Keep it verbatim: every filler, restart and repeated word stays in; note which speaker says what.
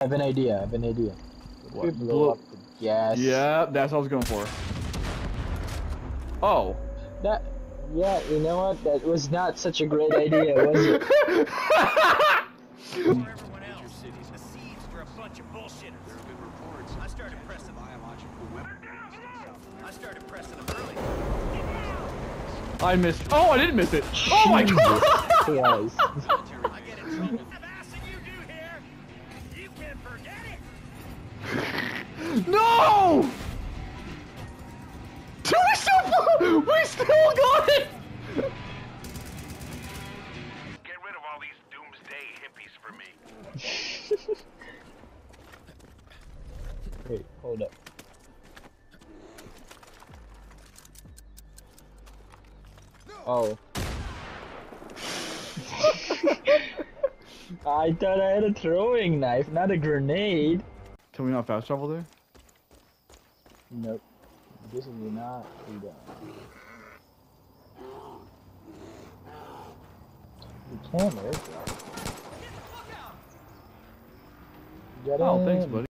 Speaker 1: I have an idea. I have an idea.
Speaker 2: What?
Speaker 1: We blow up the gas.
Speaker 2: Yeah, that's what I was going for. Oh.
Speaker 1: That. Yeah, you know what? That was not such a great idea, was it?
Speaker 3: For everyone else, the seeds were a bunch of bullshitters. There have been reports. I started pressing biological weapons. I started pressing them early.
Speaker 2: I missed. Oh, I didn't miss it. Oh my god.
Speaker 1: Yes.
Speaker 3: I get in trouble. The faster you do here, you can forget it.
Speaker 2: No! Dude, we still, we still got it!
Speaker 4: Get rid of all these doomsday hippies for me.
Speaker 1: Wait, hold up. Oh. I thought I had a throwing knife, not a grenade.
Speaker 2: Can we not fast travel there?
Speaker 1: Nope. This is not be done. You can, right? Get
Speaker 2: Oh,
Speaker 1: in.
Speaker 2: thanks, buddy.